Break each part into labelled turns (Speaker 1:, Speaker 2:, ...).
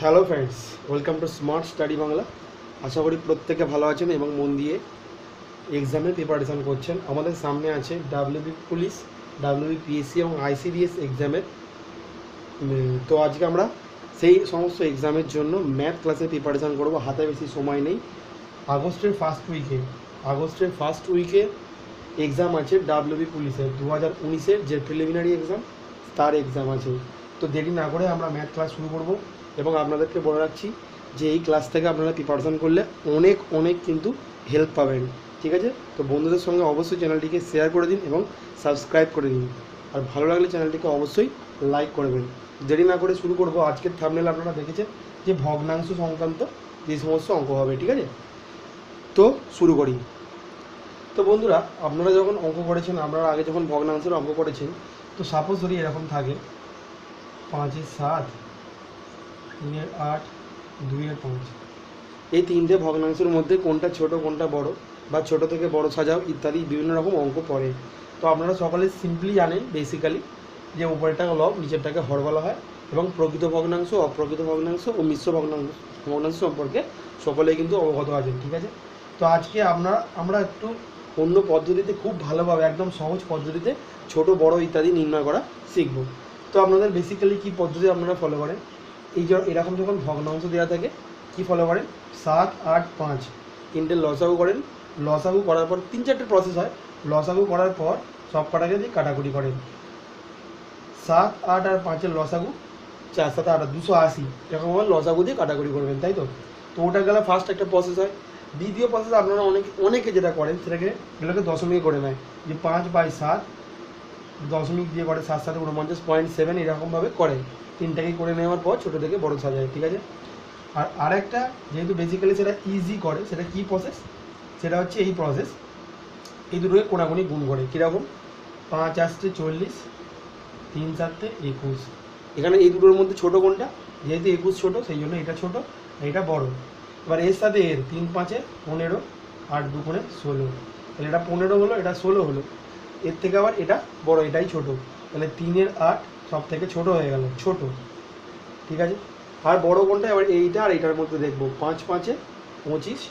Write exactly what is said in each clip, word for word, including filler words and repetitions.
Speaker 1: Hello friends, welcome to Smart Study Bangla. আশা করি প্রত্যেকে ভালো আছেন এবং মন দিয়ে এক্সামের প্রিপারেশান করছেন। আমাদের সামনে আছে ডাব্লিউবি পুলিশ, ডাব্লিউবি পিএসসি এবং আইসিডিএস এক্সামের। তো আজকে আমরা সেই সমস্ত এক্সামের জন্য ম্যাথ ক্লাসে প্রিপারেশান করবো। হাতে বেশি সময় নেই। আগস্টের ফার্স্ট উইকে আগস্টের ফার্স্ট উইকে এক্সাম আছে ডাব্লিউবি পুলিশের দু হাজার উনিশের যে প্রিলিমিনারি এক্সাম, তার এক্সাম আছে। তো দেরি না করে আমরা ম্যাথ ক্লাস শুরু করব এবং আপনাদেরকে বলে রাখছি যে এই ক্লাস থেকে আপনারা প্রিপারেশান করলে অনেক অনেক কিন্তু হেল্প পাবেন, ঠিক আছে? তো বন্ধুদের সঙ্গে অবশ্যই চ্যানেলটিকে শেয়ার করে দিন এবং সাবস্ক্রাইব করে দিন, আর ভালো লাগলে চ্যানেলটিকে অবশ্যই লাইক করবেন। দেরি না করে শুরু করব। আজকের থাম্বনেল আপনারা দেখেছেন যে ভগ্নাংশ সংক্রান্ত যে সমস্ত অঙ্ক হবে, ঠিক আছে? তো শুরু করি। তো বন্ধুরা, আপনারা যখন অঙ্ক করেছেন, আপনারা আগে যখন ভগ্নাংশের অঙ্ক করেছেন, তো সাপোজ ধরি এরকম থাকে পাঁচের সাত, তিনের আট, দুইয়ের পাঁচ। এই তিনটে ভগ্নাংশের মধ্যে কোনটা ছোট কোনটা বড়, বা ছোট থেকে বড় সাজাও ইত্যাদি বিভিন্ন রকম অঙ্ক পড়ে। তো আপনারা সকলে সিম্পলি জানেন বেসিক্যালি যে উপরেরটাকে লব, নিচেরটাকে হর বলা হয়, এবং প্রকৃত ভগ্নাংশ, অপ্রকৃত ভগ্নাংশ ও মিশ্র ভগ্নাংশ ভগ্নাংশ সম্পর্কে সকলেই কিন্তু অবগত আছেন, ঠিক আছে? তো আজকে আমরা আমরা একটু অন্য পদ্ধতিতে, খুব ভালোভাবে একদম সহজ পদ্ধতিতে ছোট বড় ইত্যাদি নির্ণয় করা শিখব। তো আপনাদের বেসিক্যালি কী পদ্ধতি আপনারা ফলো করেন, এই যে এরকম যখন ভগ্নাংশ দেওয়া থাকে কী ফলো করেন, সাত আট পাঁচ তিনটে লসাগু করেন। লসাগু করার পর তিন চারটে প্রসেস হয়। লসাগু করার পর সব কটাকে দিয়ে কাটাকুটি করেন। সাত আট আর পাঁচের লসাগু চার সাত আট দুশো আশি এরকমভাবে লসাগু দিয়ে কাটাকুটি করবেন, তাই তো? তো ওটা গেলে ফার্স্ট একটা প্রসেস হয়। দ্বিতীয় প্রসেস আপনারা অনেকে অনেকে যেটা করেন সেটাকে এগুলোকে দশমিক করে নেয়, যে পাঁচ বাই সাত দশমিক দিয়ে করে সাত সাথে উনপঞ্চাশ পয়েন্ট সেভেন এরকমভাবে করে। তিনটাকেই করে নেওয়ার পর ছোটো থেকে বড়ো সাজায়, ঠিক আছে? আর আরেকটা যেহেতু বেসিক্যালি সেটা ইজি করে, সেটা কী প্রসেস, সেটা হচ্ছে এই প্রসেস। এই দুটোকে কোনাকুনি গুণ করে। কীরকম, পাঁচ আসছে চল্লিশ, তিন চারটে একুশ। এখানে এই দুটোর মধ্যে ছোটো কোনটা, যেহেতু একুশ ছোটো সেই জন্য এটা ছোটো, এটা বড়। এবার এর সাথে এর তিন পাঁচে পনেরো, আট দুগুণে ষোলো, তাহলে এটা পনেরো হলো, এটা ষোলো হলো। এর থেকে আবার এটা বড়, এটাই ছোট, তাহলে তিনের আট সব থেকে ছোট হয়ে গেল, ছোট, ঠিক আছে? আর বড় কোনটা, এবার এইটা আর এইটার মধ্যে দেখবো, পাঁচ পাঁচে পঁচিশ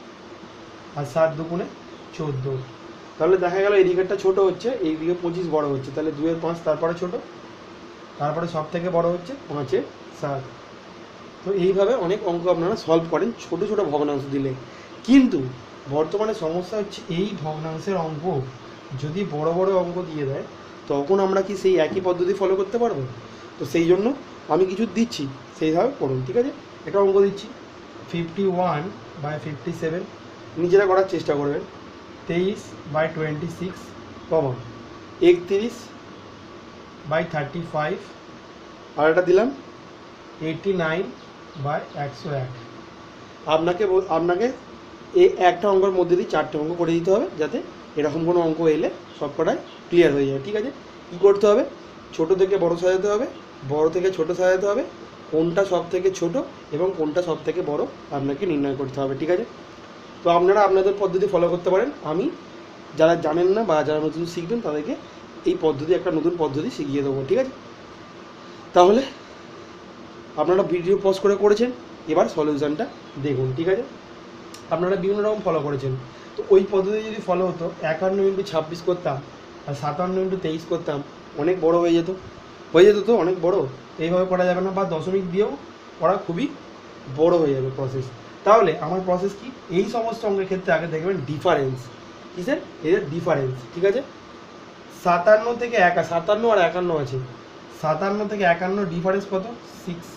Speaker 1: আর সাত দুগুণে চোদ্দো। তাহলে দেখা গেল এই দিকেরটা ছোটো হচ্ছে, এই দিকে পঁচিশ বড় হচ্ছে, তাহলে দুয়ের পাঁচ তারপরে ছোট, তারপরে সব থেকে বড় হচ্ছে পাঁচের সাত। তো এইভাবে অনেক অঙ্ক আপনারা সলভ করেন ছোট ছোট ভগ্নাংশ দিলে। কিন্তু বর্তমানে সমস্যা হচ্ছে এই ভগ্নাংশের অঙ্ক যদি বড় বড় অঙ্ক দিয়ে দেয়, তখন আমরা কি সেই একই পদ্ধতি ফলো করতে পারবো? তো সেই জন্য আমি কিছু দিচ্ছি, সেইভাবে করুন, ঠিক আছে? একটা অঙ্ক দিচ্ছি, fifty one by fifty seven, নিজেরা করার চেষ্টা করবেন। তেইশ বাই টোয়েন্টি সিক্স, কমা একত্রিশ বাই থার্টি ফাইভ, আর একটা দিলাম এইটটি নাইন বাই একশো এক। আপনাকে আপনাকে এই একটা অঙ্কের মধ্যে দিয়ে চারটে অঙ্ক করে দিতে হবে, যাতে এরকম কোনো অঙ্ক এলে সব কটাই ক্লিয়ার হয়ে যায়, ঠিক আছে? কী করতে হবে, ছোট থেকে বড় সাজাতে হবে, বড় থেকে ছোট সাজাতে হবে, কোনটা সব থেকে ছোট এবং কোনটা সব থেকে বড় আপনাকে নির্ণয় করতে হবে, ঠিক আছে? তো আপনারা আপনাদের পদ্ধতি ফলো করতে পারেন। আমি যারা জানেন না বা যারা নতুন শিখবেন তাদেরকে এই পদ্ধতি, একটা নতুন পদ্ধতি শিখিয়ে দেবো, ঠিক আছে? তাহলে আপনারা ভিডিও পজ করে করেছেন, এবার সলিউশনটা দেখুন, ঠিক আছে? আপনারা বিভিন্ন রকম ফলো করেছেন, তো ওই পদ্ধতি যদি ফলো হতো, একান্ন ইন্টু ছাব্বিশ করতাম আর সাতান্ন ইন্টু তেইশ করতাম, অনেক বড় হয়ে যেত, হয়ে যেত তো অনেক বড়। এইভাবে করা যাবে না, বা দশমিক দিয়েও করা খুবই বড় হয়ে যাবে প্রসেস। তাহলে আমার প্রসেস কি, এই সমস্ত অঙ্কের ক্ষেত্রে আগে দেখবেন ডিফারেন্স, কিসের, এদের ডিফারেন্স, ঠিক আছে? সাতান্ন থেকে একা সাতান্ন আর একান্ন আছে, সাতান্ন থেকে একান্ন ডিফারেন্স কত, সিক্স।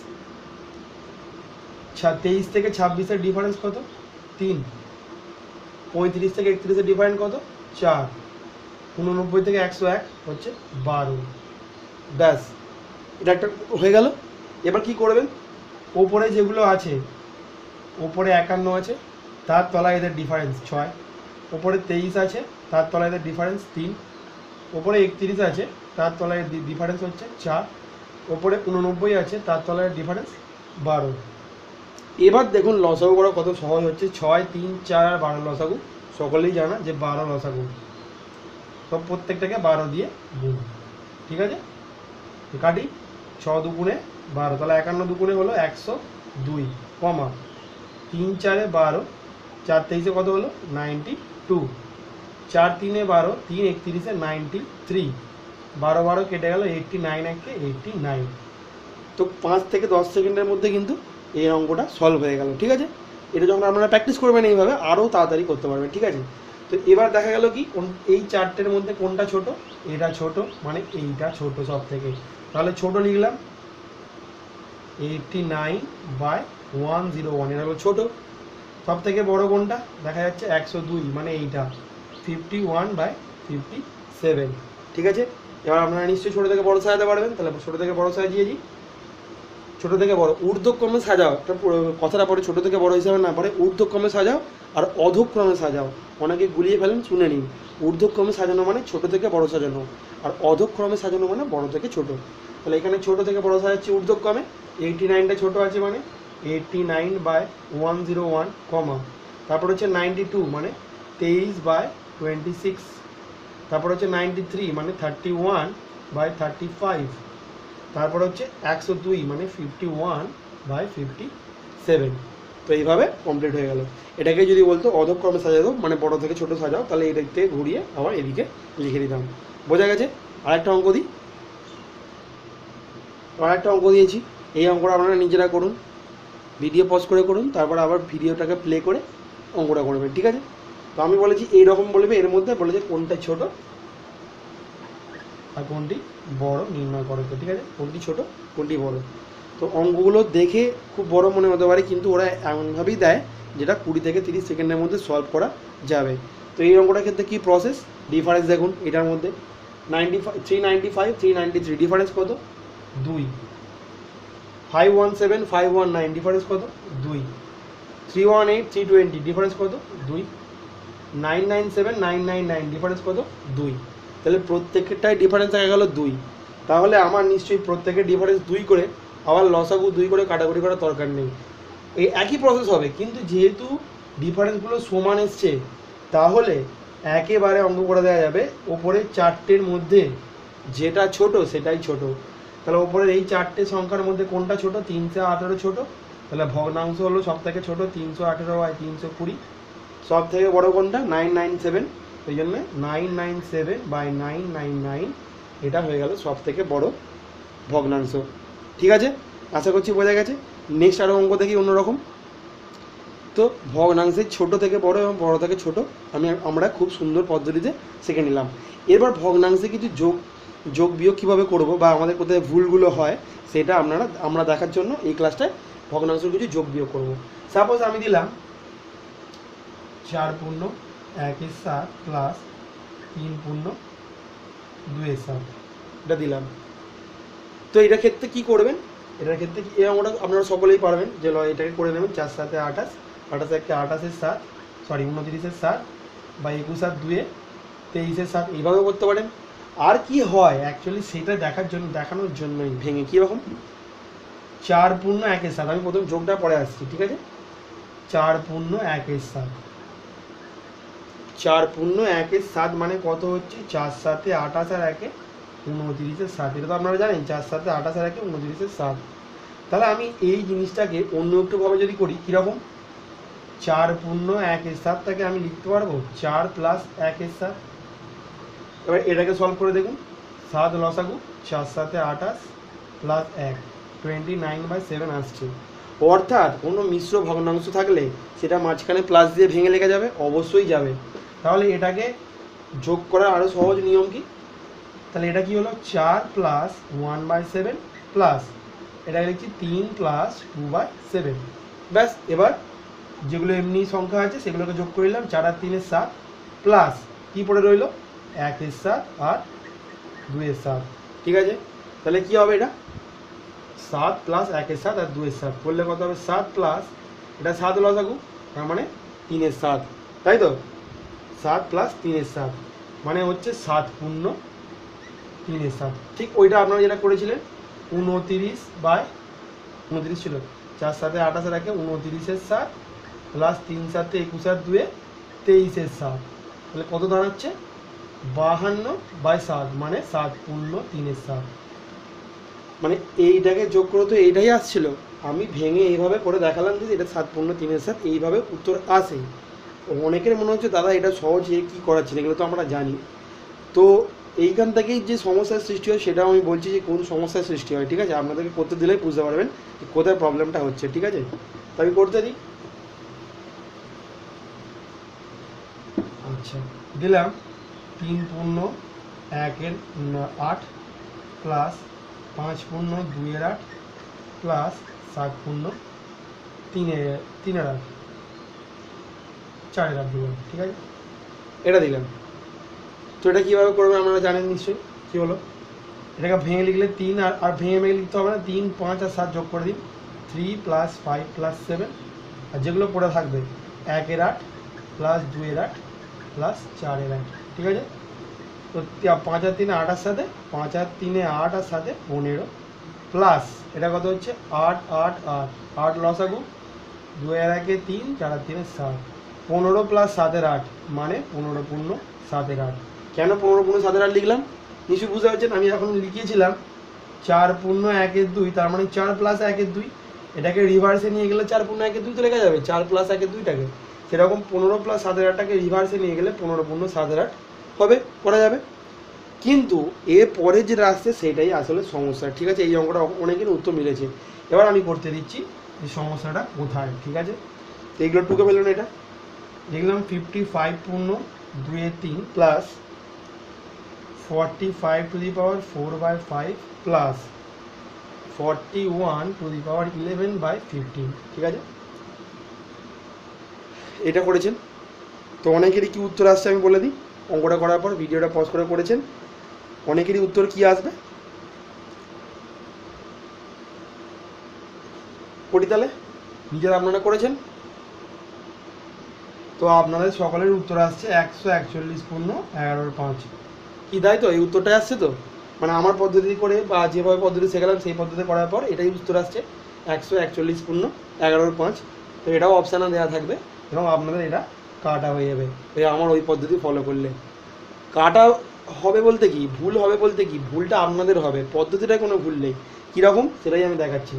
Speaker 1: তেইশ থেকে ছাব্বিশের ডিফারেন্স কত, তিন। পঁয়ত্রিশ থেকে একত্রিশের ডিফারেন্স কত, চার। উননব্বই থেকে একশো এক হচ্ছে বারো। ব্যাস, এটা একটা হয়ে গেল। এবার কি করবেন, ওপরে যেগুলো আছে, ওপরে একান্ন আছে, তার তলায় এদের ডিফারেন্স ছয়। ওপরে তেইশ আছে, তার তলায় এদের ডিফারেন্স তিন। ওপরে একত্রিশ আছে, তার তলায় ডিফারেন্স হচ্ছে চার। ওপরে উননব্বই আছে, তার তলায় ডিফারেন্স বারো। এবার দেখুন লসাগু করা কত সহজ হচ্ছে, ছয়, তিন, চার আর বারো লসাগু সকলেই জানা যে বারো লসাগু, সব প্রত্যেকটাকে বারো দিয়ে গুণ, ঠিক আছে? কাটি, ছ দুগুণে বারো, তাহলে একান্ন দুগুণে হলো একশো দুই কমা তিন চারে বারো, চার তেইশে কত হলো নাইনটি টু, চার তিনে বারো, তিন একত্রিশে নাইনটি থ্রি, বারো বারো কেটে গেল এইটটি নাইন, একে এইটটি নাইন। তো পাঁচ থেকে দশ সেকেন্ডের মধ্যে কিন্তু এই অঙ্কটা সলভ হয়ে গেল। ঠিক আছে, এটা যখন আপনারা প্র্যাকটিস করবেন এইভাবে আরও তাড়াতাড়ি করতে পারবেন। ঠিক আছে, তো এবার দেখা গেল কি এই চারটের মধ্যে কোনটা ছোট, এটা ছোট, মানে এইটা ছোট সব থেকে। তাহলে ছোট লিখলাম eighty nine by one zero one, এটা হলো ছোটো। সব থেকে বড়ো কোনটা দেখা যাচ্ছে একশো দুই, মানে এইটা fifty one by fifty seven. ঠিক আছে, এবার আপনারা নিশ্চয়ই ছোটো থেকে বড়ো সাজাতে পারবেন। তাহলে ছোটো থেকে বড়ো সাজিয়েছি, ছোটো থেকে বড়ো ঊর্ধ্বক্রমে সাজাও, একটা কথাটা পরে ছোটো থেকে বড়ো হিসাবে না পড়ে ঊর্ধ্বক্রমে সাজাও আর অধক্রমে সাজাও। অনেকে গুলিয়ে ফেলেন, শুনে নিন। ঊর্ধ্বক্রমে সাজানো মানে ছোটো থেকে বড়ো সাজানো, আর অধক্রমে সাজানো মানে বড়ো থেকে ছোটো। তাহলে এখানে ছোটো থেকে বড়ো সাজাচ্ছি ঊর্ধ্বক্রমে, এইটটি নাইনটা ছোটো আছে মানে eighty nine by one zero one comma, তারপর হচ্ছে নাইনটি টু মানে তেইশ বাই টোয়েন্টি সিক্স, তারপর হচ্ছে নাইনটি থ্রি মানে thirty one by thirty five, তারপর হচ্ছে একশো দুই মানে fifty one by fifty seven. তো এইভাবে কমপ্লিট হয়ে গেল। এটাকে যদি বলতো অধক্রমে সাজাও মানে বড়ো থেকে ছোটো সাজাও, তাহলে এদিক থেকে ঘুরিয়ে আবার এদিকে লিখে দিতাম। বোঝা গেছে? আরেকটা অঙ্ক দিই, আরেকটা অঙ্ক দিয়েছি। এই অঙ্কটা আপনারা নিজেরা করুন, ভিডিও পজ করে করুন, তারপর আবার ভিডিওটাকে প্লে করে অঙ্কটা করবেন। ঠিক আছে, তো আমি বলেছি এইরকম বলবে, এর মধ্যে বলেছে কোনটা ছোট আর কোনটি বড় নির্ণয় করো। তো ঠিক আছে, কোনটি ছোট কোনটি বড়। তো অঙ্কগুলো দেখে খুব বড় মনে হতে পারে, কিন্তু ওরা এমনভাবেই দেয় যেটা কুড়ি থেকে তিরিশ সেকেন্ডের মধ্যে সলভ করা যাবে। তো এই অঙ্কটার ক্ষেত্রে কী প্রসেস, ডিফারেন্স দেখুন এটার মধ্যে ninety five three ninety five three ninety three difference কত দুই, five one seven five one nine difference কত দুই, three one eight three twenty difference কত দুই, nine nine seven nine nine nine difference কত দুই। তাহলে প্রত্যেকটাই ডিফারেন্স দেখা গেল দুই। তাহলে আমার নিশ্চয়ই প্রত্যেকের ডিফারেন্স দুই করে আবার লসাগু দুই করে কাটাকুটি করার দরকার নেই, এই একই প্রসেস হবে। কিন্তু যেহেতু ডিফারেন্সগুলো সমান এসছে, তাহলে একেবারে অঙ্ক করে দেওয়া যাবে ওপরে চারটের মধ্যে যেটা ছোট সেটাই ছোট। তাহলে ওপরের এই চারটে সংখ্যার মধ্যে কোনটা ছোট, তিনশো আঠেরো ছোট, তাহলে ভগ্নাংশ হলো সব থেকে ছোটো তিনশো আঠেরো বাই তিনশো কুড়ি। সব থেকে বড়ো কোনটা নাইন নাইন সেভেন, ওই জন্য nine nine seven by nine nine nine, এটা হয়ে গেল সব থেকে বড় ভগ্নাংশ। ঠিক আছে, আশা করছি বোঝা গেছে। নেক্সট আরও অঙ্ক দেখি অন্যরকম। তো ভগ্নাংশের ছোট থেকে বড় এবং বড় থেকে ছোট আমি আমরা খুব সুন্দর পদ্ধতিতে শিখে নিলাম। এবার ভগ্নাংশে কিছু যোগ যোগ বিয়োগ কীভাবে করবো বা আমাদের কোথায় ভুলগুলো হয় সেটা আপনারা আমরা দেখার জন্য এই ক্লাসটায় ভগ্নাংশের কিছু যোগ বিয়োগ করবো। সাপোজ আমি দিলাম চার পূর্ণ একের সাত প্লাস তিন পূর্ণ দুয়ের সাত, এটা দিলাম। তো এটার ক্ষেত্রে কী করবেন, এটার ক্ষেত্রে এই অঙ্কটা আপনারা সকলেই পারবেন, যে এটাকে করে নেবেন চার সাথে আঠাশ, আঠাশ একে আঠাশের সাত, সরি উনত্রিশের সাত বা একুশ সাত দুয়ে তেইশের সাত, এইভাবে করতে পারেন। আর কি হয় অ্যাকচুয়ালি সেটা দেখার জন্য দেখানোর জন্যই ভেঙে কীরকম চার পূর্ণ একের সাত, আমি প্রথম যোগটা পরে আসছি। ঠিক আছে, চার পূর্ণ একের সাত, চার পূর্ণ একের সাত মানে কত হচ্ছে চার সাথে আঠাশ আর একে উনত্রিশের সাত, এটা তো আপনারা জানেন চার সাথে আঠাশ আর একে উনত্রিশের সাত। তাহলে আমি এই জিনিসটাকে অন্য একটুভাবে যদি করি কীরকম, চার পূর্ণ একের সাতটাকে আমি লিখতে পারবো চার প্লাস একের সাত। এবার এটাকে সলভ করে দেখুন, সাত লসাগু চার সাথে আঠাশ প্লাস এক টোয়েন্টি নাইন বাই সেভেন আসছে। অর্থাৎ কোনো মিশ্র ভগ্নাংশ থাকলে সেটা মাঝখানে প্লাস দিয়ে ভেঙে লেগে যাবে, অবশ্যই যাবে। তাহলে এটাকে যোগ করার আরও সহজ নিয়ম কি, তাহলে এটা কি হলো চার plus one by seven plus এটাকে লিখছি তিন প্লাস টু বাই সেভেন। ব্যাস, এবার যেগুলো এমনি সংখ্যা আছে সেগুলোকে যোগ করে নিলাম, চার আর তিনের সাত প্লাস কী পড়ে রইল একের সাত আর দুয়ের সাত। ঠিক আছে, তাহলে কি হবে এটা সাত প্লাস একের সাত আর দুয়ের সাত করলে কত হবে সাত প্লাস এটা সাত লসাগু তার মানে তিনের সাত, তাই তো সাত প্লাস তিনের সাত মানে হচ্ছে সাত পূর্ণ তিনের সাত। ঠিক ওইটা আপনারা যেটা করেছিলেন উনতিরিশ বাই উনতিরিশ ছিল চার সাথে আঠাশে রাখে উনতিরিশের সাত প্লাস তিন সাথে একুশ আর দুয়ে তেইশের সাত, তাহলে কত দাঁড়াচ্ছে বাহান্ন বাই সাত মানে সাত পূর্ণ তিনের সাত। মানে এইটাকে যোগ করে তো এইটাই আসছিল, আমি ভেঙে এইভাবে করে দেখালাম যে এটা সাত পূর্ণ তিনের সাত এইভাবে উত্তর আসে। অনেকের মনে হচ্ছে দাদা এটা সহজ, এ কী করাচ্ছেন, এগুলো তো আমরা জানি। তো এইখান থেকেই যে সমস্যার সৃষ্টি হয় সেটাও আমি বলছি যে কোন সমস্যার সৃষ্টি হয়, ঠিক আছে? আপনাদেরকে করতে দিলেই বুঝতে পারবেন যে কোথায় প্রবলেমটা হচ্ছে, ঠিক আছে? তো আমি করতে দিই। আচ্ছা, দিলাম তিন পূর্ণ একের আট প্লাস পাঁচ পূর্ণ দুইয়ের আট প্লাস সাত পূর্ণ তিনের তিনের আট চারের আট দিলাম, ঠিক আছে? এটা দিলাম। তো এটা কীভাবে করবে আপনারা জানেন নিশ্চয়ই। কী হলো, এটাকে ভেঙে লিখলে তিন, আর আর ভেঙে ভেঙে লিখতে হবে না, তিন পাঁচ আর সাত যোগ করে দিন, three plus five plus seven, আর যেগুলো পড়ে থাকবে একের আট প্লাস দুইয়ের আট প্লাস চারের আট, ঠিক আছে? তো পাঁচ আর তিনে আট আর সাথে, পাঁচ আর তিনে আট আর সাথে পনেরো প্লাস এটা কত হচ্ছে আট আট আট আট লসাগু, দুয়ের একে তিন, চার আর তিনে সাত, পনেরো প্লাস সাতের আট মানে পনেরো পূর্ণ সাতের আট। কেন পনেরো পূর্ণ সাতের আট লিখলাম নিশ্চয়ই বুঝতে পারছেন। আমি এখন লিখিয়েছিলাম চার পূর্ণ একের দুই, তার মানে চার প্লাস একের দুই, এটাকে রিভার্সে নিয়ে গেলে চার পূর্ণ একের দুই তো লেখা যাবে, চার প্লাস একের দুইটাকে। সেরকম পনেরো প্লাস সাতের আটটাকে রিভার্সে নিয়ে গেলে পনেরো পূর্ণ সাতের আট হবে, করা যাবে। কিন্তু এর পরে যেটা আসছে সেটাই আসলে সমস্যা, ঠিক আছে? এই অঙ্কটা অনেকের উত্তর মিলেছে। এবার আমি করতে দিচ্ছি যে সমস্যাটা কোথায়, ঠিক আছে? তো এইগুলো টুকে ফেলুন। এটা দেখলাম ফিফটি ফাইভ পূর্ণ দুইয়ের তিন plus forty five to the power four by five plus forty one to the power eleven by fifteen, ঠিক আছে? এটা করেছেন। তো অনেকেরই কি উত্তর আসছে আমি বলে দিই। অঙ্কটা করার পর ভিডিওটা পজ করে করেছেন, অনেকেরই উত্তর কি আসবে করি তাহলে নিজেরা আপনারা করেছেন। তো আপনাদের সকলের উত্তর আসছে একশো একচল্লিশ পূর্ণ এগারোর পাঁচ, কি তাই তো? এই উত্তরটাই আসছে তো, মানে আমার পদ্ধতি করে বা যেভাবে পদ্ধতি শেখালাম সেই পদ্ধতি করার পর এটাই উত্তর আসছে একশো একচল্লিশ পূর্ণ এগারোর পাঁচ। তো এটাও অপশানে দেওয়া থাকবে এবং আপনাদের এটা কাটা হয়ে যাবে এই আমার ওই পদ্ধতি ফলো করলে। কাটা হবে বলতে কি, ভুল হবে বলতে কি, ভুলটা আপনাদের হবে, পদ্ধতিটায় কোনো ভুল নেই। কীরকম সেটাই আমি দেখাচ্ছি,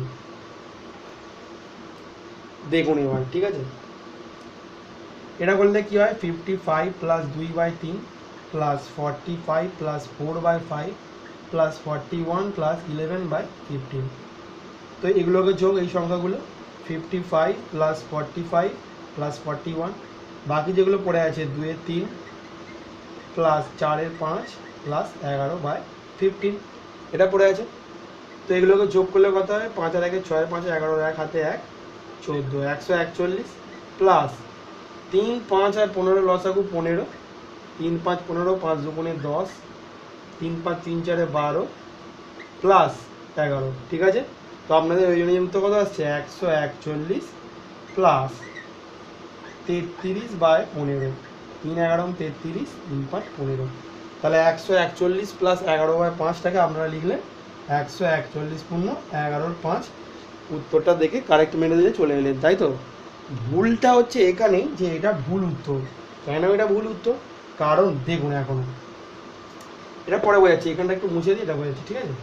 Speaker 1: দেখুন এবার, ঠিক আছে? এটা করলে কি হয়, ফিফটি ফাইভ প্লাস দুই বাই তিন plus forty five plus four by five plus forty one plus eleven by fifteen. তো এগুলোকে যোগ, এই সংখ্যাগুলো fifty five plus forty five plus forty one, বাকি যেগুলো পড়ে আছে দুয়ের তিন প্লাস চারের পাঁচ প্লাস এগারো বাই ফিফটিন, এটা পড়ে আছে। তো এগুলোকে যোগ করলে কত হয়, পাঁচ আর একে ছয়, পাঁচ এগারো, এক হাতে এক, চোদ্দো, একশো একচল্লিশ প্লাস তিন পাঁচ আর পনেরো লসাগু পনেরো, তিন পাঁচ পনেরো, পাঁচ দুগুণে দশ, তিন পাঁচ তিন চারে বারো প্লাস এগারো, ঠিক আছে? তো আপনাদের ওই জন্য উত্তর কত আসছে একশো একচল্লিশ প্লাস তেত্রিশ বাই পনেরো, তিন এগারো তেত্রিশ, তিন পাঁচ পনেরো। তাহলে একশো একচল্লিশ প্লাস এগারো বাই পাঁচটাকে আপনারা লিখলেন একশো একচল্লিশ পূর্ণ এগারোর পাঁচ। উত্তরটা দেখে কারেক্ট মেনে দিয়ে চলে এলেন, তাই তো? ভুলটা হচ্ছে এখানেই যে এটা ভুল উত্তর। কেন এটা ভুল উত্তর? কারণ দেখুন, এখন এটা পরে বোঝাচ্ছি, এখানটা একটু মুছে দিই, এটা বোঝাচ্ছি, ঠিক আছে?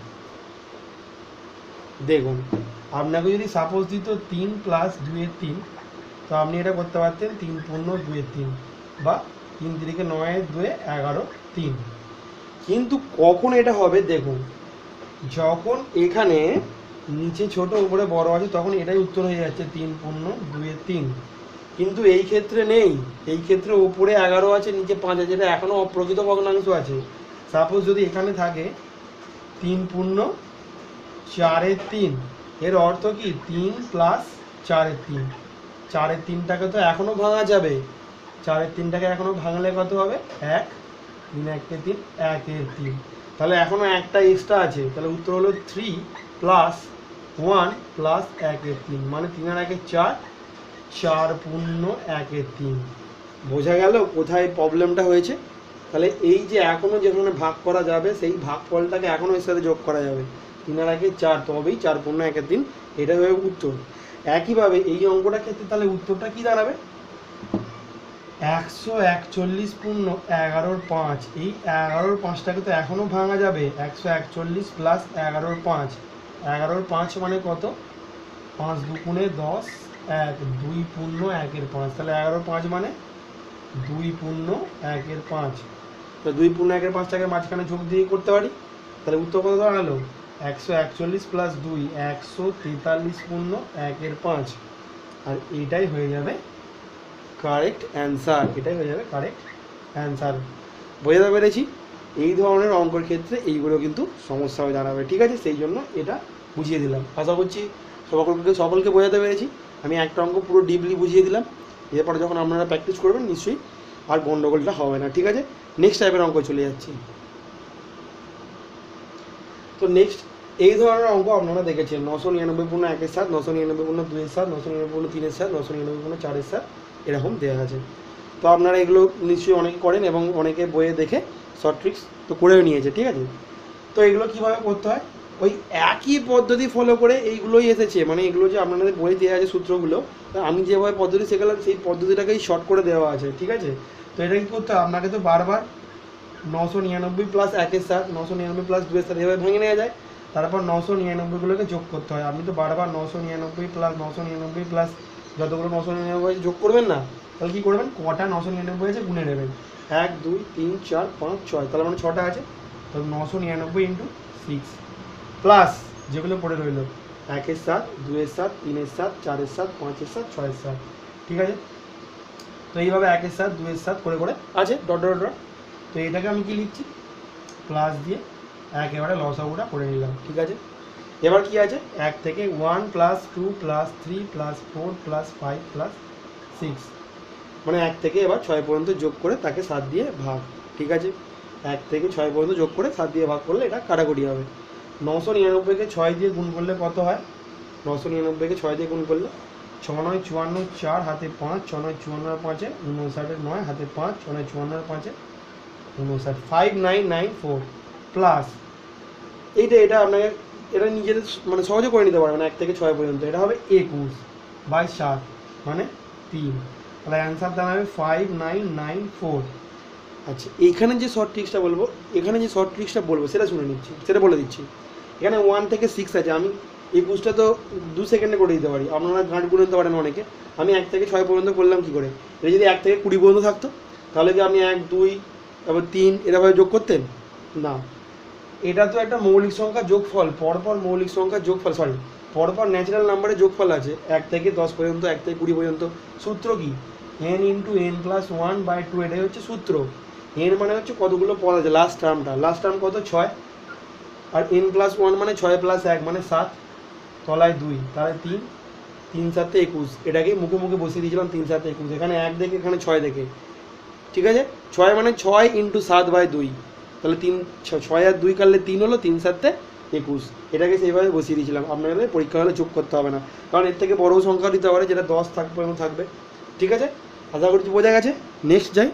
Speaker 1: দেখুন, আপনাকে যদি সাপোজ দিত তিন প্লাস দুইয়ের তিন, তো আপনি এটা করতে পারতেন তিন পূর্ণ দুইয়ের তিন বা তিন তিরিকে নয়ের দুয়ে এগারো তিন। কিন্তু কখন এটা হবে দেখুন, যখন এখানে নিচে ছোট উপরে বড় আছে তখন এটাই উত্তর হয়ে যাচ্ছে তিন পূর্ণ দুইয়ের তিন। কিন্তু এই ক্ষেত্রে নেই, এই ক্ষেত্রে উপরে এগারো আছে নিচে পাঁচ আছে, এটা এখনও অপ্রকৃত ভগ্নাংশ আছে। সাপোজ যদি এখানে থাকে তিন পূর্ণ চারের তিন, এর অর্থ কি তিন প্লাস চারের তিন, চারের তিনটাকে তো এখনও ভাঙা যাবে, চারের তিনটাকে এখনও ভাঙলে কত হবে এক, তিন একে তিন, একের তিন, তাহলে এখনও একটা এক্সট্রা আছে, তাহলে উত্তর হলো থ্রি প্লাস ওয়ান প্লাস একের তিন, মানে তিন আর একের চার, চার পূর্ণ একের তিন। বোঝা গেল কোথায় প্রবলেমটা হয়েছে? তাহলে এই যে এখনও যেখানে ভাগ করা যাবে সেই ভাগফলটাকে এখনও এর সাথে যোগ করা যাবে, তিন আর একে চার, তবেই চার পূর্ণ একের তিন, এটা হয়ে উত্তর। একইভাবে এই অঙ্কটার ক্ষেত্রে তাহলে উত্তরটা কি দাঁড়াবে, একশো একচল্লিশ পূর্ণ এগারোর পাঁচ, এই এগারোর পাঁচটাকে তো এখনও ভাঙা যাবে, একশো একচল্লিশ প্লাস এগারোর পাঁচ, এগারোর পাঁচ মানে কত? পাঁচ দুগুণে দশ, এক, দুই পূর্ণ একের পাঁচ, তাহলে এগারোর পাঁচ মানে দুই পূর্ণ একের পাঁচ। তো দুই পূর্ণ একের পাঁচটাকে মাঝখানে যোগ দিয়ে করতে পারি, তাহলে উত্তর কত দাঁড়ালো? একশো একচল্লিশ প্লাস দুই, একশো তেতাল্লিশ পূর্ণ একের পাঁচ। আর এটাই হয়ে যাবে কারেক্ট অ্যান্সার, এটাই হয়ে যাবে কারেক্ট অ্যান্সার। বোঝাতে পেরেছি? এই ধরনের অঙ্কের ক্ষেত্রে এইগুলো কিন্তু সমস্যা হয়ে দাঁড়াবে, ঠিক আছে? সেই জন্য এটা বুঝিয়ে দিলাম। আশা করছি সকলকে সকলকে বোঝাতে পেরেছি। আমি একটা অঙ্ক পুরো ডিপলি বুঝিয়ে দিলাম। এরপরে যখন আপনারা প্র্যাকটিস করবেন নিশ্চয়ই আর গন্ডগোলটা হবে না, ঠিক আছে? নেক্সট টাইপের অঙ্ক চলে যাচ্ছি। তো নেক্সট এই ধরনের অঙ্ক আপনারা দেখেছেন, নশো নিরানব্বই পূর্ণ একের সাত, নশো নিরানব্বই পূর্ণ দুইয়ের সাত, নশো নিরানব্বই পূর্ণ তিনের সাত, নশো নিরানব্বই পূর্ণ চারের সাত, এরকম দেওয়া আছে। তো আপনারা এগুলো নিশ্চয়ই অনেকে করেন এবং অনেকে বইয়ে দেখে শর্ট ট্রিক্স তো করেও নিয়েছে, ঠিক আছে? তো এগুলো কীভাবে করতে হয়, ওই একই পদ্ধতি ফলো করে এইগুলোই এসেছে, মানে এগুলো যে আপনাদের বই দেওয়া আছে সূত্রগুলো, আমি যেভাবে পদ্ধতি শেখালাম সেই পদ্ধতিটাকেই শর্ট করে দেওয়া আছে, ঠিক আছে? তো এটা কী করতে হয়, আপনাকে তো বারবার নশো নিরানব্বই প্লাস একের সাত, নশো নিরানব্বই প্লাস দুয়ের সাত এভাবে ভেঙে নেওয়া যায়, তারপর নশো নিরানব্বইগুলোকে যোগ করতে হয়। আপনি তো বারবার নশো নিরানব্বই প্লাস নশো নিরানব্বই প্লাস যতগুলো নশো নিরানব্বই যোগ করবেন না, তাহলে কী করবেন, কটা নশো নিরানব্বই আছে গুনে নেবেন, এক দুই তিন চার পাঁচ ছয়, তাহলে মানে ছটা আছে, তো নশো নিরানব্বই ইন্টু সিক্স প্লাস যেগুলো পড়ে রইল একের সাত, দুয়ের সাত, তিনের সাত, চারের সাত, পাঁচের সাত, ছয়ের সাত, ঠিক আছে? তো এইভাবে একের সাত, দুয়ের সাত করে করে আছে ডট ডট ডট। তো এটাকে আমি কি লিখছি, প্লাস দিয়ে একেবারে লসাগুটা করে নিলাম, ঠিক আছে? এবার কি আছে, এক থেকে one plus two plus three plus four plus five plus six, মানে এক থেকে এবার ছয় পর্যন্ত যোগ করে তাকে সাত দিয়ে ভাগ, ঠিক আছে? এক থেকে ছয় পর্যন্ত যোগ করে সাত দিয়ে ভাগ করলে এটা কাটাকুটি হবে। নশো নিরানব্বইকে ছয় দিয়ে গুণ করলে কত হয়, নশো নিরানব্বইকে ছয় দিয়ে গুণ করলে ছ নয় চুয়ান্ন, চার হাতে পাঁচ, ছ নয় চুয়ান্ন পাঁচে উনষাটের নয় হাতে পাঁচ, ছ নয় চুয়ান্নর পাঁচে উনষাট, five nine nine four plus এইটা, এটা আপনাকে এটা নিজেদের মানে সহজে করে নিতে পারবেন এক থেকে ছয় পর্যন্ত, এটা হবে একুশ বাই সাত মানে তিন, তাহলে অ্যান্সার দাঁড়াবে ফাইভ নাইন নাইন ফোর। আচ্ছা, এখানে যে শর্ট ট্রিক্সটা বলবো, এখানে যে শর্ট ট্রিক্সটা বলবো সেটা শুনে নিচ্ছি, সেটা বলে দিচ্ছি। এখানে ওয়ান থেকে সিক্স আছে, আমি একুশটা তো দু সেকেন্ডে করে দিতে পারি, আপনারা গাঁট গুনে নিতে পারেন অনেকে। আমি এক থেকে ছয় পর্যন্ত করলাম কী করে, এটা যদি এক থেকে কুড়ি পর্যন্ত থাকতো তাহলে কি আপনি এক দুই তারপর তিন এরভাবে যোগ করতেন না, এটা তো একটা মৌলিক সংখ্যা যোগফল, পরপর মৌলিক সংখ্যা যোগফল, সরি পরপর ন্যাচারাল নাম্বারের যোগফল আছে এক থেকে দশ পর্যন্ত, এক থেকে কুড়ি পর্যন্ত। সূত্র কি, n into n plus one by two, এটাই হচ্ছে সূত্র। এন মানে হচ্ছে কতগুলো পদ আছে, লাস্ট টার্মটা, লাস্ট টার্ম কত, ছয়, আর এন প্লাস ওয়ান মানে ছয় প্লাস এক মানে সাত, তলায় দুই, তাহলে তিন, তিন সাতে একুশ, এটাকে মুখে মুখে বসিয়ে দিয়েছিলাম তিন সাতে একুশ, এখানে এক দেখে এখানে ছয় দেখে, ঠিক আছে? ছয় মানে ছয় ইন্টু সাত বাই দুই, তাহলে তিন ছয় আর দুই কাটলে তিন হলো, তিন সাতে একুশ, এটাকে সেইভাবে বসিয়ে দিয়েছিলাম। আপনাদের পরীক্ষা হলে যোগ করতে হবে না, কারণ এর থেকে বড়ো সংখ্যা দিতে পারে যেটা দশ থাকবে এবং থাকবে, ঠিক আছে? আশা করছি বোঝা গেছে। নেক্সট যাই,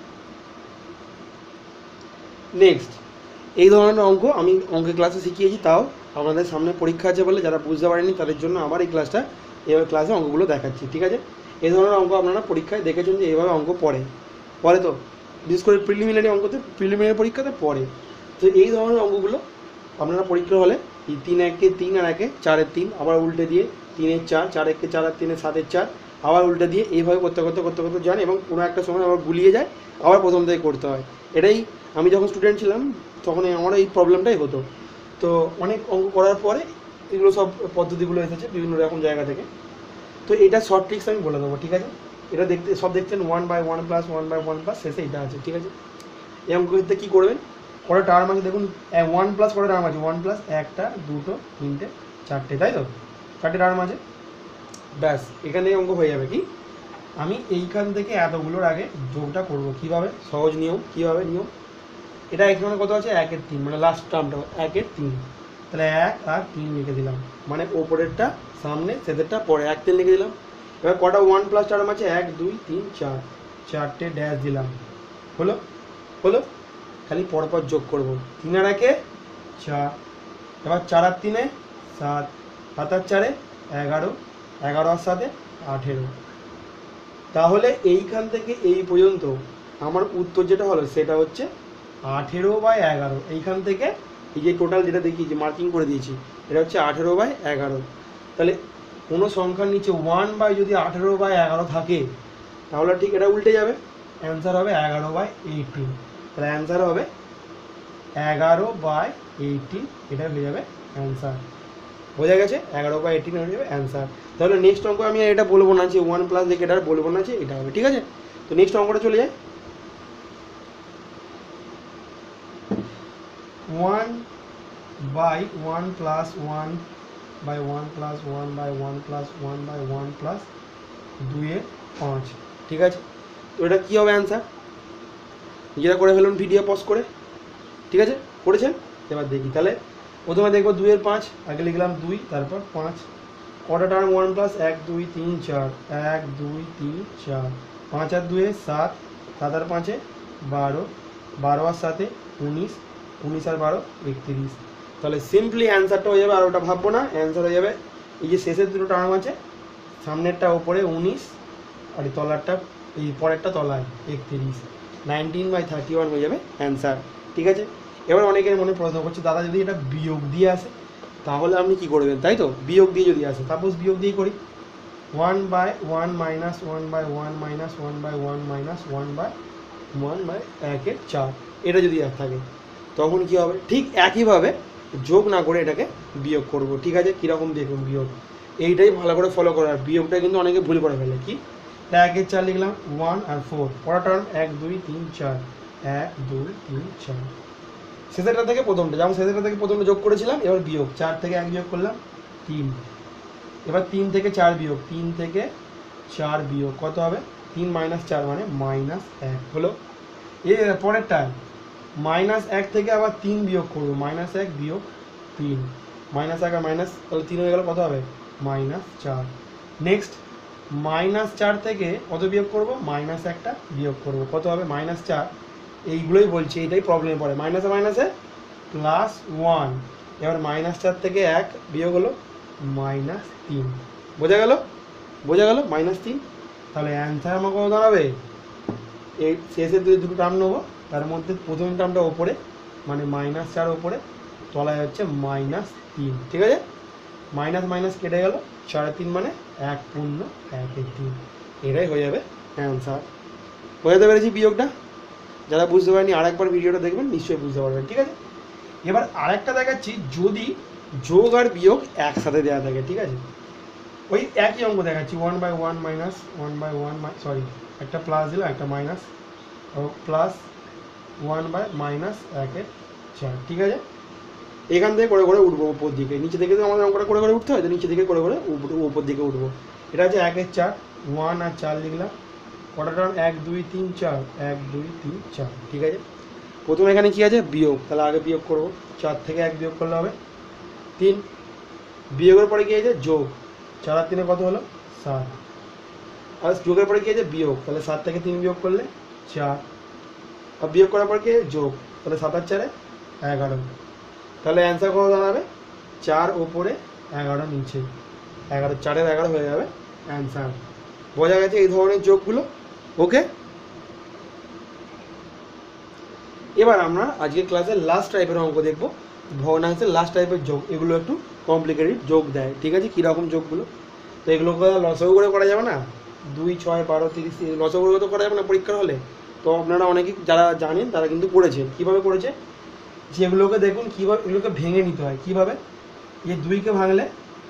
Speaker 1: নেক্সট এই ধরনের অঙ্ক আমি অঙ্কের ক্লাসে শিখিয়েছি, তাও আপনাদের সামনে পরীক্ষা আছে বলে যারা বুঝতে পারেনি তাদের জন্য আমার এই ক্লাসটা, এবার ক্লাসে অঙ্কগুলো দেখাচ্ছি, ঠিক আছে? এই ধরনের অঙ্ক আপনারা পরীক্ষায় দেখেছেন যে এইভাবে অঙ্ক পড়ে পড়ে তো বিশেষ করে প্রিলিমিনারি অঙ্কতে, প্রিলিমিনারি পরীক্ষাতে পড়ে। তো এই ধরনের অঙ্কগুলো আপনারা পরীক্ষা হলে এই তিন একে তিন আর একে চারের তিন, আবার উল্টে দিয়ে তিনের চার, চার একে চার আর তিনের সাতের চার, আবার উল্টে দিয়ে এইভাবে করতে করতে করতে করতে যান এবং কোনো একটা সময় আবার গুলিয়ে যায়, আবার প্রথম থেকে করতে হয়। এটাই আমি যখন স্টুডেন্ট ছিলাম তখন আমার এই প্রবলেমটাই হতো। তো অনেক অঙ্ক করার পরে এগুলো সব পদ্ধতিগুলো এসেছে বিভিন্ন রকম জায়গা থেকে। তো এটা শর্ট ট্রিক্স আমি বলে দেবো, ঠিক আছে? এটা দেখতে সব দেখছেন one by one plus one by one plus, শেষে এটা আছে, ঠিক আছে? এই অঙ্কতে কী করবেন, কটা টার্ম আছে দেখুন, ওয়ান প্লাস কটা টার্ম আছে, ওয়ান প্লাস একটা দুটো তিনটে চারটে, তাই তো চারটে টার্ম আছে, ব্যাস এখানে অঙ্ক হয়ে যাবে। কি আমি এইখান থেকে এতগুলোর আগে যোগটা করব, কিভাবে, সহজ নিয়ম, কিভাবে নিয়ম, এটা এখানে কত আছে, একের তিন, মানে লাস্ট টার্মটা একের তিন, তাহলে এক আর তিন লিখে দিলাম, মানে ওপরেরটা সামনে শেষেরটা পরে, এক তিন লিখে দিলাম। এবার কটা ওয়ান প্লাস টার্ম আছে, এক দুই তিন চার, চারটে ড্যাশ দিলাম, হলো হলো খালি পরপর যোগ করব, তিন আর একে চার, এবার চার আর তিনে সাত, সাত আর চারে এগারো, এগারো আর সাথে আঠেরো। তাহলে এইখান থেকে এই পর্যন্ত আমার উত্তর যেটা হলো সেটা হচ্ছে আঠেরো বাই এগারো। এইখান থেকে এই যে টোটাল যেটা দেখিয়েছি মার্কিং করে দিয়েছি, এটা হচ্ছে আঠেরো বাই এগারো। তাহলে কোনো সংখ্যার নিচে ওয়ান বাই যদি আঠেরো বাই এগারো থাকে তাহলে ঠিক এটা উল্টে যাবে, অ্যান্সার হবে এগারো বাই এইটিন। তাহলে অ্যান্সার হবে এগারো বাই এইটিন, এটা হয়ে যাবে অ্যান্সার। বোঝা গেছে? এগারো বাই এইটিন হয়ে যাবে অ্যান্সার। তাহলে নেক্সট অঙ্ক আমি এটা বলবো না যে ওয়ান প্লাস দেখে এটা বলবো না যে এটা হবে, ঠিক আছে? তো নেক্সট অঙ্কটা চলে যায়। One by one plus one by one plus one by one plus one by one plus দুয়ে পাঁচ, ঠিক আছে? তো এটা কী হবে অ্যান্সার? নিজেরা করে ফেলুন ভিডিও পজ করে, ঠিক আছে? করেছেন? এবার দেখি। তাহলে প্রথমে দেখবো দুইয়ের পাঁচ, আগে লিখলাম দুই, তারপর পাঁচ। কটা টার্ম ওয়ান প্লাস এক দুই তিন চার, এক দুই তিন চার, পাঁচ আর দুয়ে সাত, সাত আর পাঁচে বারো, বারো আর সাতে উনিশ, উনিশ আর বারো একত্রিশ। তাহলে সিম্পলি অ্যান্সারটা হয়ে যাবে, আর ওটা ভাববো না, অ্যান্সার হয়ে যাবে এই যে শেষের দুটো টার্ম আছে, সামনেরটা ওপরে উনিশ আর এই তলারটা এই পরেরটা তলায় একত্রিশ, নাইনটিন বাই থার্টি ওয়ান হয়ে যাবে অ্যান্সার, ঠিক আছে? এবার অনেকের মনে প্রশ্ন করছে দাদা যদি এটা বিয়োগ দিয়ে আসে তাহলে আপনি কী করবেন, তাই তো? বিয়োগ দিয়ে যদি আসে, সাপোজ বিয়োগ দিয়ে করি, one by one minus one by one minus one by one minus one by one by একের চার, এটা যদি এক থাকে তখন কী হবে? ঠিক একইভাবে যোগ না করে এটাকে বিয়োগ করব, ঠিক আছে? কীরকম দেখুন বিয়োগ, এইটাই ভালো করে ফলো করার। বিয়োগটা কিন্তু অনেকে ভুল করে ফেলে। কি? একের চার লিখলাম, ওয়ান আর ফোর, পরের টার্ম এক দুই তিন চার, এক দুই তিন চার, শেষেরটা থেকে প্রথমটা, যেমন শেষেরটা থেকে প্রথমটা যোগ করেছিলাম, এবার বিয়োগ, চার থেকে এক বিয়োগ করলাম তিন, এবার তিন থেকে চার বিয়োগ, তিন থেকে চার বিয়োগ কত হবে? তিন মাইনাস চার মানে মাইনাস এক হলো। এ পরেরটা মাইনাস এক থেকে আবার তিন বিয়োগ করবো, মাইনাস এক বিয়োগ তিন, মাইনাস এক আর মাইনাস, তাহলে তিন হয়ে গেল, কত হবে? মাইনাস চার। নেক্সট মাইনাস চার থেকে কত বিয়োগ করবো? মাইনাস একটা বিয়োগ করবো, কত হবে? মাইনাস চার। এইগুলোই বলছি, এটাই প্রবলেমে পড়ে, মাইনাসে মাইনাসে প্লাস ওয়ান। এবার মাইনাস চার থেকে এক বিয়োগ হলো মাইনাস তিন, বোঝা গেল? বোঝা গেল? মাইনাস তিন। তাহলে অ্যান্সার আমার কত দাঁড়াবে? এই শেষের দুই দুটো টার্ম নেবো, তার মধ্যে প্রথম টার্মটা ওপরে মানে মাইনাস চার ওপরে, তলায় হচ্ছে মাইনাস তিন, ঠিক আছে? মাইনাস মাইনাস কেটে গেল, সাড়ে তিন মানে এক পূর্ণ একের তিন, এটাই হয়ে যাবে অ্যান্সার। বোঝাতে পেরেছি বিয়োগটা? যারা বুঝতে পারেনি আরেকবার ভিডিওটা দেখবেন, নিশ্চয়ই বুঝতে পারবেন, ঠিক আছে? এবার আরেকটা দেখাচ্ছি, যদি যোগ আর বিয়োগ একসাথে দেওয়া থাকে, ঠিক আছে? ওই একই অঙ্ক দেখাচ্ছি, one by one minus one by one sorry একটা প্লাস দিলাম, একটা minus, plus one by minus একের চার, ঠিক আছে? এখান থেকে করে করে উঠবো উপর দিকে, নিচে থেকে তো আমাদের অঙ্কটা করে করে উঠতে হয়, তো নিচে থেকে করে করে উপর দিকে উঠবো। এটা হচ্ছে একের চার, ওয়ান আর চার লিখলাম, কটা টার্ম? এক দুই তিন চার, এক দুই তিন চার, ঠিক আছে? প্রথমে এখানে কী আছে? বিয়োগ, তাহলে আগে বিয়োগ করবো, চার থেকে এক বিয়োগ করলে হবে তিন, বিয়োগের পরে কী আছে? যোগ, চার আর তিনে কত হলো? সাত, আর যোগের পরে কী আছে? বিয়োগ, তাহলে সাত থেকে তিন বিয়োগ করলে চার, আর বিয়োগ করার পর কি? যোগ, তাহলে সাত আর চারে এগারো। তাহলে অ্যান্সার কত দাঁড়াবে? চার ওপরে এগারো নিচে, এগারো, চারের এগারো হয়ে যাবে অ্যান্সার। বোঝা গেছে এই ধরনের যোগগুলো? ওকে, এবার আমরা আজকে ক্লাসের লাস্ট টাইপের অঙ্ক দেখবো, ভগ্নাংশের লাস্ট টাইপের যোগ। এগুলো একটু কমপ্লিকেটেড যোগ দেয়, ঠিক আছে? কীরকম যোগগুলো? তো এগুলো লসাগু করে করা যাবে না, দুই ছয় বারো তিরিশ, লসাগু করে তো করা যাবে না পরীক্ষার হলে। তো আপনারা অনেকেই যারা জানেন তারা কিন্তু করেছেন। কীভাবে করেছে? যেগুলোকে দেখুন কীভাবে এগুলোকে ভেঙে নিতে হয়। কীভাবে? এই দুইকে ভাঙলে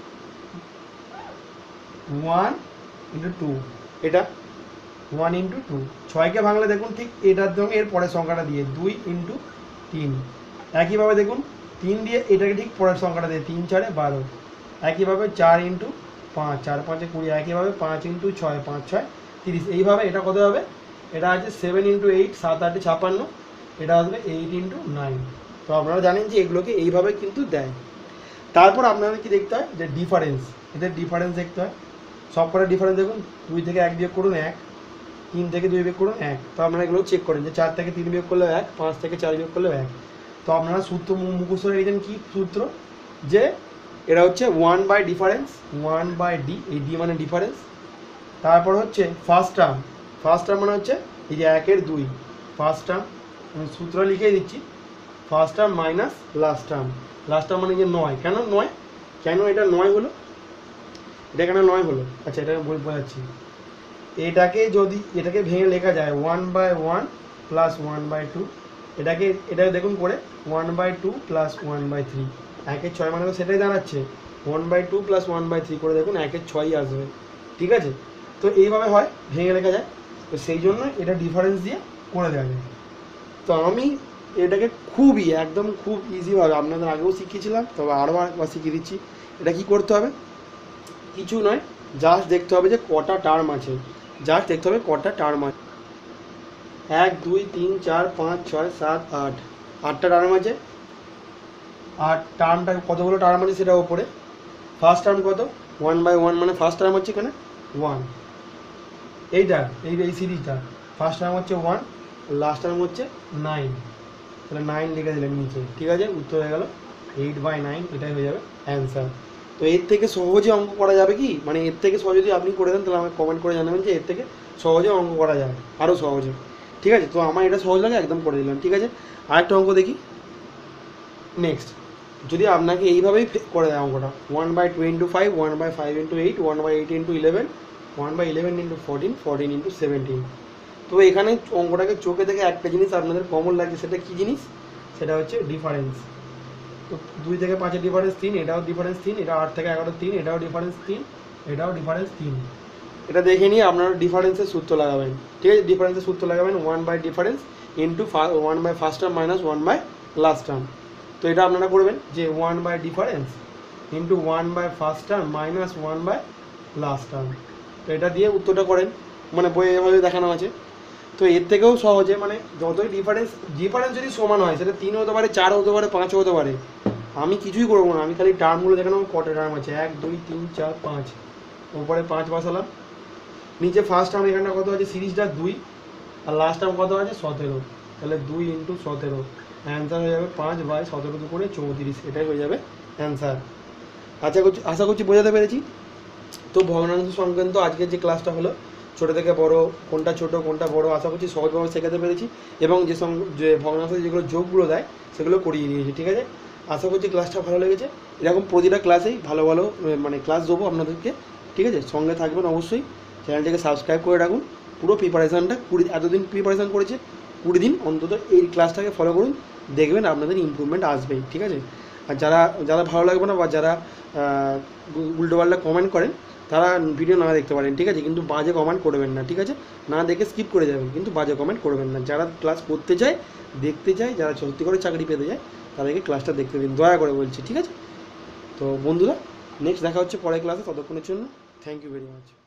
Speaker 1: ওয়ান ইন্টু টু, এটা ওয়ান ইন্টু টু। ছয়কে ভাঙলে দেখুন ঠিক এটার সঙ্গে এর পরের সংখ্যাটা দিয়ে দুই ইন্টু তিন। একইভাবে দেখুন তিন দিয়ে এটাকে ঠিক পরের সংখ্যাটা দিয়ে তিন চারে বারো। একইভাবে চার ইন্টু পাঁচ, চার পাঁচে কুড়ি। একইভাবে পাঁচ ইন্টু ছয়, পাঁচ ছয় তিরিশ। এইভাবে এটা কত হবে? এটা আছে সেভেন ইন্টু এইট, সাত আটে ছাপান্ন। এটা আসবে এইট ইন্টু নাইন। তো আপনারা জানেন যে এগুলোকে এইভাবে কিন্তু দেয়। তারপর আপনাদের কি দেখতে হয়? যে ডিফারেন্স, এদের ডিফারেন্স দেখতে হয়। সব কটা ডিফারেন্স দেখুন, দুই থেকে এক বিয়োগ করুন এক, তিন থেকে দুই বিয়োগ করুন এক। তো আপনারা এগুলো চেক করেন যে চার থেকে তিন বিয়োগ করলে এক, পাঁচ থেকে চার বিয়োগ করলেও এক। তো আপনারা সূত্র মুখস্থ রেখেছেন কি সূত্র? যে এটা হচ্ছে one by difference, one by D, এই ডি মানে ডিফারেন্স। তারপর হচ্ছে ফার্স্ট টার্ম, ফার্স্ট টার্ম মানে হচ্ছে এই যে একের দুই, ফার্স্ট টার্ম সূত্র লিখে দিচ্ছি, first term minus last term. Last term মানে যে নয়, কেন নয়? কেন এটা নয় হলো, এটা কেন নয় হলো, আচ্ছা এটা বই বোঝাচ্ছি। এটাকে যদি এটাকে ভেঙে লেখা যায় one by one plus one by two, এটাকে এটা দেখুন করে one by two plus one by three, একের ছয় মানে তো সেটাই দাঁড়াচ্ছে one by two plus one by three করে দেখুন একের ছয়ই আসবে, ঠিক আছে। তো এইভাবে হয় ভেঙে লেখা যায়, তো সেই জন্য এটা ডিফারেন্স দিয়ে করে দেওয়া যায়। তো আমি এটাকে খুবই একদম খুব ইজিভাবে আপনাদের আগেও শিখিয়েছিলাম, তবে আরও একবার শিখিয়ে দিচ্ছি। এটা কি করতে হবে, কিছু নয়, জাস্ট দেখতে হবে যে কটা টার্ম আছে, জাস্ট দেখতে হবে কটা টার্ম আছে। এক দুই তিন চার পাঁচ ছয় সাত আট, আটটা টার্ম আছে। আর টার্মটা কতগুলো টার্ম আছে সেটা ওপরে। ফার্স্ট টার্ম কত, ওয়ান বাই ওয়ান মানে ফার্স্ট টার্ম হচ্ছে এখানে ওয়ান, এইটা এই এই সিরিজটা ফার্স্ট টার্ম হচ্ছে ওয়ান, লাস্ট টার্ম হচ্ছে নাইন, তাহলে নাইন লিখে দিলেন নিচে, ঠিক আছে। উত্তর হয়ে গেল এইট বাই নাইন, এটাই হয়ে যাবে অ্যান্সার। তো এর থেকে সহজে অঙ্ক করা যাবে কি, মানে এর থেকে সহজ যদি আপনি করে দেন তাহলে আমাকে কমেন্ট করে জানাবেন যে এর থেকে সহজে অঙ্ক করা যায়, আরও সহজে, ঠিক আছে। তো আমার এটা সহজ লাগে একদম করে দিলাম, ঠিক আছে। আরেকটা অঙ্ক দেখি নেক্সট। যদি আপনাকে এইভাবেই করে দেয় অঙ্কটা, one by two into five, one by five into eight, one by eight into eleven, one by eleven into fourteen, fourteen into seventeen. তো এখানে অঙ্কটাকে চোখে দেখে একটা জিনিস আপনাদের কমন লাগছে, সেটা কী জিনিস, সেটা হচ্ছে ডিফারেন্স। তো দুই থেকে পাঁচের ডিফারেন্স তিন, এটাও ডিফারেন্স তিন, এটা আট থেকে এগারো তিন, এটাও ডিফারেন্স তিন, এটাও ডিফারেন্স তিন। এটা দেখে নিয়ে আপনারা ডিফারেন্সের সূত্র লাগাবেন, ঠিক আছে। ডিফারেন্সের সূত্র লাগাবেন one by difference into one by first term minus one by last term. তো এটা আপনারা করবেন যে one by difference into one by first term minus one by last term. তো এটা দিয়ে উত্তরটা করেন, মানে বইয়ে এভাবে দেখানো আছে। তো এর থেকেও সহজে, মানে যতই ডিফারেন্স ডিফারেন্স যদি সমান হয়, সেটা তিন হতে পারে, চার হতে পারে, পাঁচ হতে পারে, আমি কিছুই করবো না, আমি খালি টার্মগুলো দেখানো কটা টার্ম আছে, এক দুই তিন চার পাঁচ, ওপরে পাঁচ বসালাম, নিচে ফার্স্ট টার্ম এখানটা কত আছে সিরিজটা দুই, আর লাস্ট টার্ম কত আছে সতেরো, তাহলে দুই ইন্টু সতেরো, অ্যান্সার হয়ে যাবে পাঁচ বাই সতেরো দুপুরে চৌত্রিশ, এটাই হয়ে যাবে অ্যান্সার। আশা করছি আশা করছি বোঝাতে পেরেছি। তো ভগ্নাংশ সংক্রান্ত আজকের যে ক্লাসটা হলো, ছোটো থেকে বড় কোনটা ছোটো কোনটা বড়, আশা করছি সহজভাবে শেখাতে পেরেছি, এবং যে সং যে ভগ্নাংশ যেগুলো যোগগুলো দেয় সেগুলো করিয়ে দিয়েছি, ঠিক আছে। আশা করছি ক্লাসটা ভালো লেগেছে। এরকম প্রতিটা ক্লাসেই ভালো ভালো মানে ক্লাস দেবো আপনাদেরকে, ঠিক আছে। সঙ্গে থাকবেন অবশ্যই, চ্যানেলটিকে সাবস্ক্রাইব করে রাখুন। পুরো প্রিপারেশানটা কুড়ি এতদিন প্রিপারেশান করেছে, কুড়ি দিন অন্তত এই ক্লাসটাকে ফলো করুন, দেখবেন আপনাদের ইমপ্রুভমেন্ট আসবেই, ঠিক আছে। আর যারা যারা ভালো লাগবে না বা যারা উল্টোপাল্টা কমেন্ট করেন, তারা ভিডিও না দেখতে পারেন, ঠিক আছে, কিন্তু বাজে কমেন্ট করবেন না, ঠিক আছে। না দেখে স্কিপ করে যাবেন, কিন্তু বাজে কমেন্ট করবেন না। যারা ক্লাস করতে চায়, দেখতে চায়, যারা সত্যি করে চাকরি পেতে যায়, তাদেরকে ক্লাসটা দেখতে দিন, দয়া করে বলছি, ঠিক আছে। তো বন্ধুরা, নেক্সট দেখা হচ্ছে পরের ক্লাসে, ততক্ষণের জন্য থ্যাংক ইউ ভেরি মাচ।